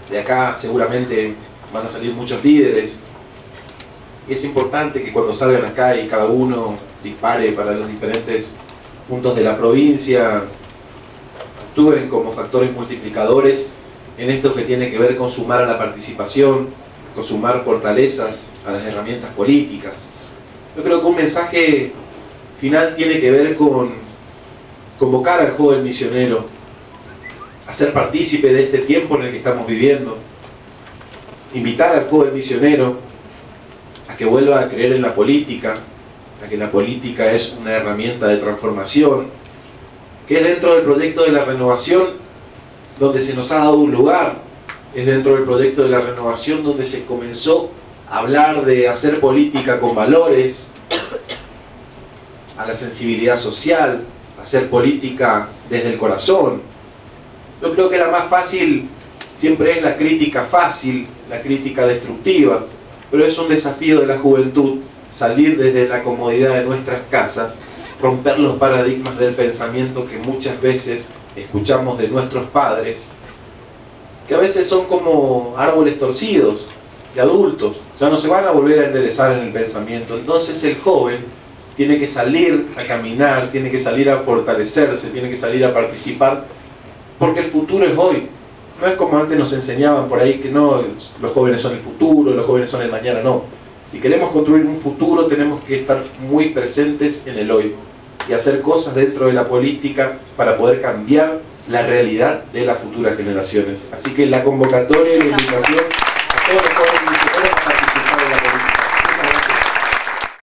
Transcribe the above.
De acá seguramente van a salir muchos líderes. Y es importante que cuando salgan acá y cada uno dispare para los diferentes puntos de la provincia, actúen como factores multiplicadores en esto que tiene que ver con sumar a la participación, con sumar fortalezas a las herramientas políticas. Yo creo que un mensaje final tiene que ver con convocar al joven misionero a ser partícipe de este tiempo en el que estamos viviendo, invitar al joven misionero a que vuelva a creer en la política, a que la política es una herramienta de transformación, que es dentro del proyecto de la renovación donde se nos ha dado un lugar, es dentro del proyecto de la renovación donde se comenzó a hablar de hacer política con valores, a la sensibilidad social, hacer política desde el corazón. Yo creo que la más fácil siempre es la crítica fácil, la crítica destructiva, pero es un desafío de la juventud salir desde la comodidad de nuestras casas, romper los paradigmas del pensamiento que muchas veces escuchamos de nuestros padres, que a veces son como árboles torcidos de adultos, ya no se van a volver a enderezar en el pensamiento. Entonces el joven tiene que salir a caminar, tiene que salir a fortalecerse, tiene que salir a participar, porque el futuro es hoy. No es como antes nos enseñaban por ahí que no, los jóvenes son el futuro, los jóvenes son el mañana, no. Si queremos construir un futuro tenemos que estar muy presentes en el hoy y hacer cosas dentro de la política para poder cambiar la realidad de las futuras generaciones. Así que la convocatoria y la invitación